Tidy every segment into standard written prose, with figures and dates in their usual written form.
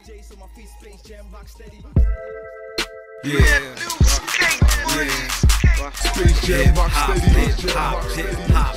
Jace on my feet, Space Jam, rock steady. Yeah. Space Jam, rock steady. Hip hop.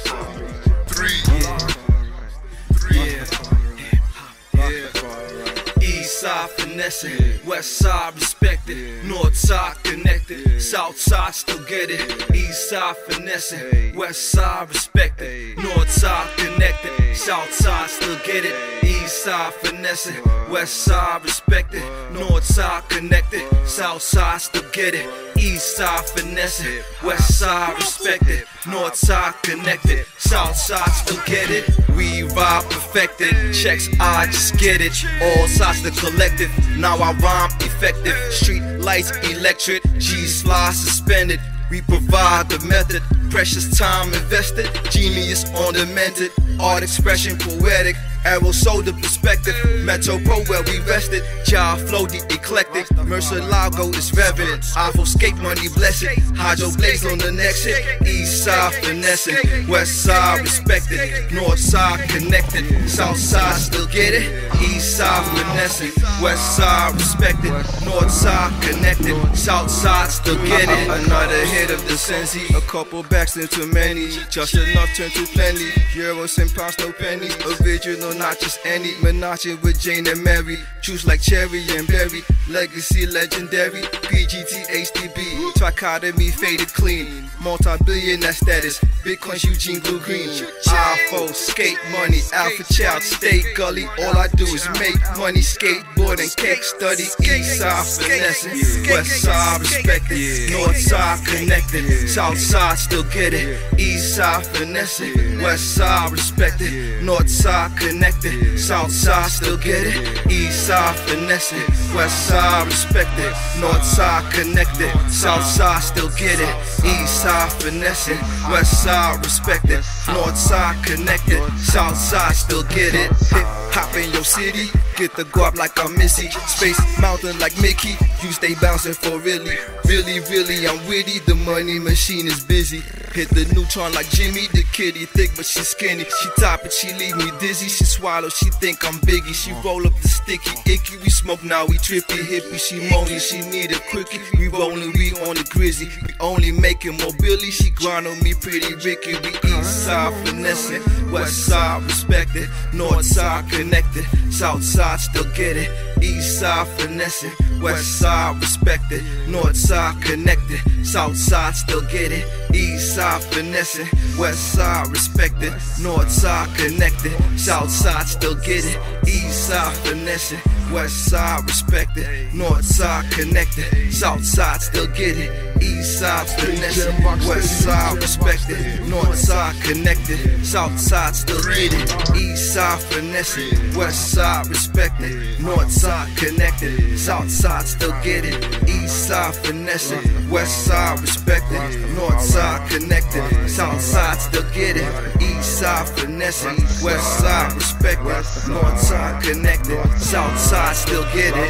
East side finessing, west side respected, north side connected, south side still get it. East side finessing, west side respected, north side connected, south side still get it. East side finessing, west side respected, north side connected, south side still get it. East side finessing, west side respected, north side connected, south side still get it. We ride perfected, checks I just get it. All sides the collective, now I rhyme effective. Street lights electric, G-slide suspended. We provide the method, precious time invested. Genius on the mended, art expression poetic. Arrow sold the perspective, Metro Pro where we rested. Child flow the eclectic, Mercer Lago is revenant. Alpha skate money blessed, Hydro Blaze on the next hit. East side finessing, west side respected, north side connected, south side still get it. East side finessing, west side respected, north side connected, south side still get it. Another hit of the Sensi, a couple backs into many, just enough turn to plenty. Euros and pounds, no pennies, original not just any. Menage with Jane and Mary, juice like cherry and berry. Legacy legendary, PGT HDB, trichotomy faded clean. Multi-billionaire status, Bitcoin Eugene Blue Green. iPhone, skate money, Alpha Child, State Gully. All I do is make money, skateboard and cake study. East side finessing, west side respected, north side connected, south side still get it. East side finessing, west side respected, north side connected, south side still get it. East side finessing, west side respected, north side connected, south side still get it. East side finessing, west side respected, north side connected, south side still get it. Hip hop in your city, get the guap like I'm Missy. Space Mountain like Mickey, you stay bouncing for really. Really, I'm witty, the money machine is busy. Hit the neutron like Jimmy, the kitty thick but she skinny. She top it, she leave me dizzy. She swallow, she think I'm Biggie. She roll up the sticky, icky. We smoke now, we trippy, hippie. She moaning, she need a quickie. We rolling, we on the grizzly. We only making more Billy. She grind on me, pretty Ricky. We east side finessing, west side respected, north side connected, south side still get it. East side finessing, west side respected, north side connected, south side still get it. East side finessing, west side respected, north side connected, south side still get it. East side finessing, west side respected, north side connected, south side still get it. East side finessing, west side respected, north side connected, south side still get it. East side finessing, west side respected, north side connected, south side still get it. East side finessing, west side respected, north side connected, south side still get it. East side finessing, west side respected, north side connected, south side still get it.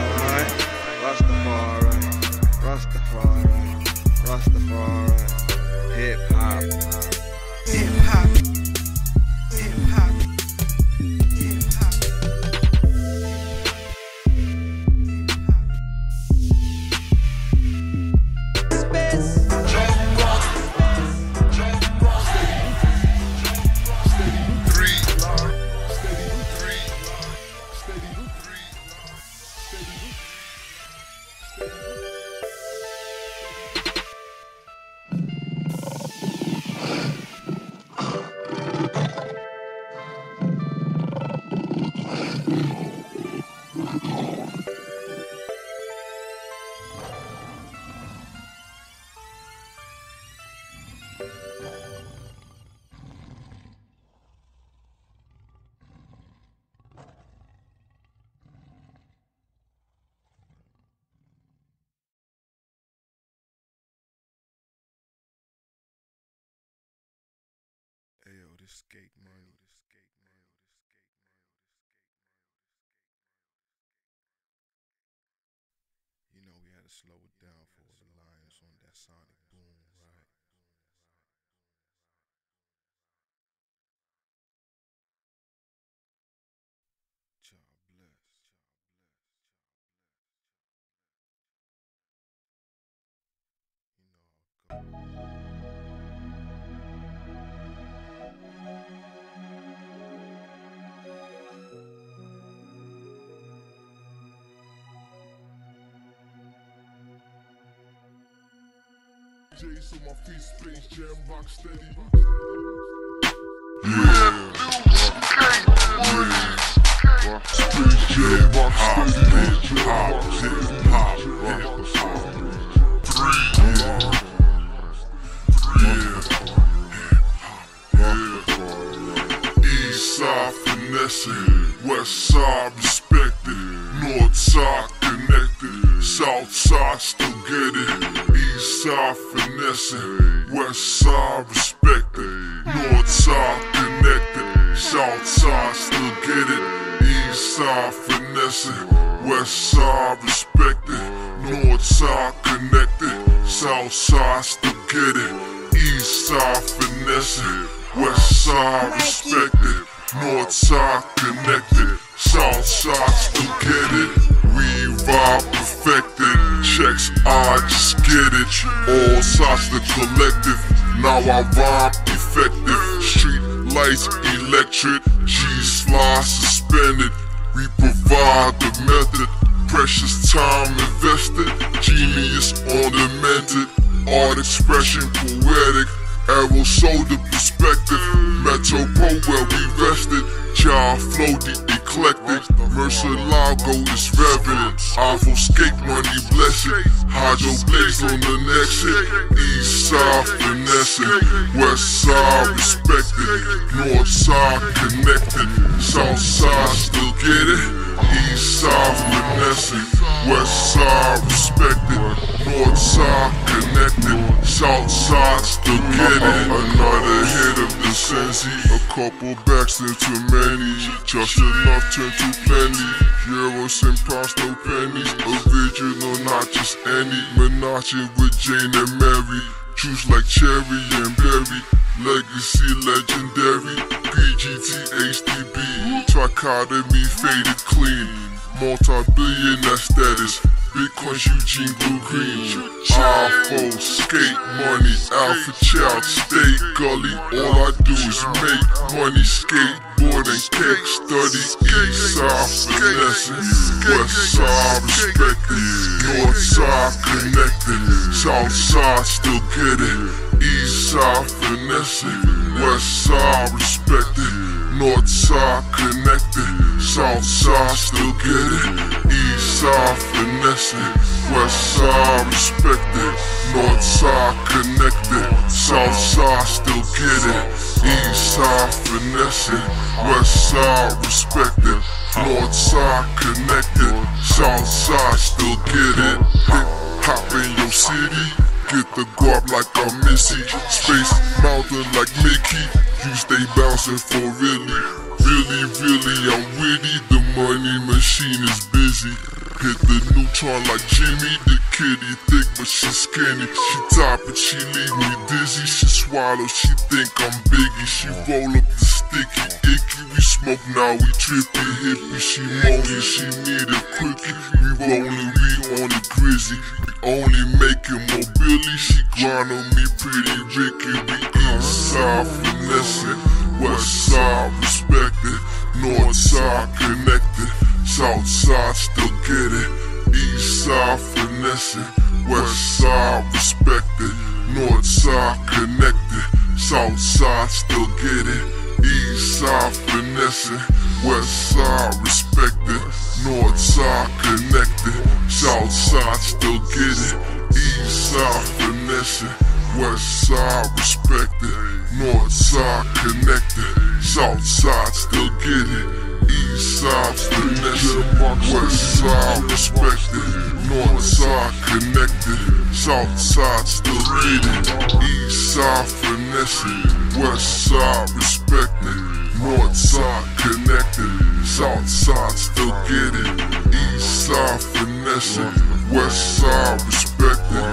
Rastafari, hip hop, Hip hop, hip hop, hip hop. Ayo, this skate money. You know we had to slow it down for the Lions on that sonic boom, right? God bless. J's on my feet, Space Jam, rock steady. Space Jam, rock East side finessing, west side respected, north side connected, south side still get it. East side finessing, west side respected, north side connected, south side still get it. East side finessing, west side respected, north side connected, south side still get it. East side finessing, west side respected, north side connected, south side still get it. We vibe perfected, checks I just get it. All sides the collective, now I rhyme effective. Street lights electric, G's fly suspended. We provide the method, precious time invested. Genius ornamented, art expression poetic. Arrow shoulder perspective, Metro Pro where we rested. Child flow the eclectic, Mercer Lago is revving. Awful skate money blessed, Hydro Blaze on the next hit. East side finessing, west side respected, north side connected, south side still get it. East side finessing, west side respected, north side connected, south side still get it. Another hit of the Sensi, a couple backs into many, just enough turn to plenty. Euros and pounds, no pennies, original, not just any. Menacing with Jane and Mary, juice like cherry and berry. Legacy legendary, PGT HDB, trichotomy faded clean. Multi-billionaire status, Bitcoin Eugene Blue Green. iPhone, skate money, Alpha Child, stay gully. All I do is make money, skateboard and cake study. East side finessing, west side respected, north side connected, south side still get it. East side finessing, west side respected, north side connected, south side still get it. East side finessing, west side respected, north side connected, south side still get it. East side finessing, west side respected, north side connected, south side still get it. Hip hop in your city, get the guap like a Missy. Space Mountain like Mickey, you stay bouncing for really. Really, I'm witty, the money machine is busy. Hit the neutron like Jimmy, the kitty thick but she skinny. She top it, she leave me dizzy. She swallow, she think I'm Biggie. She roll up the sticky, icky. We smoke now, we trippy, hippie. She moaning, she need a quickie. We rollin', we on the grizzy. We only making mobility. She grind on me pretty Ricky. We east side finessing, west side respected, north side connected, south side still get it. East side finessing, west side respected, north side connected, south side still get it. East side finessing, west side respected, north side connected, south side still get it. East side finessing, west side respected, north side connected, south side still get it. East side finessing, west side respected, north side connected, south side still get it. East side finessing, west side respected, north side connected, south side still get it. East side finessing, west side respected,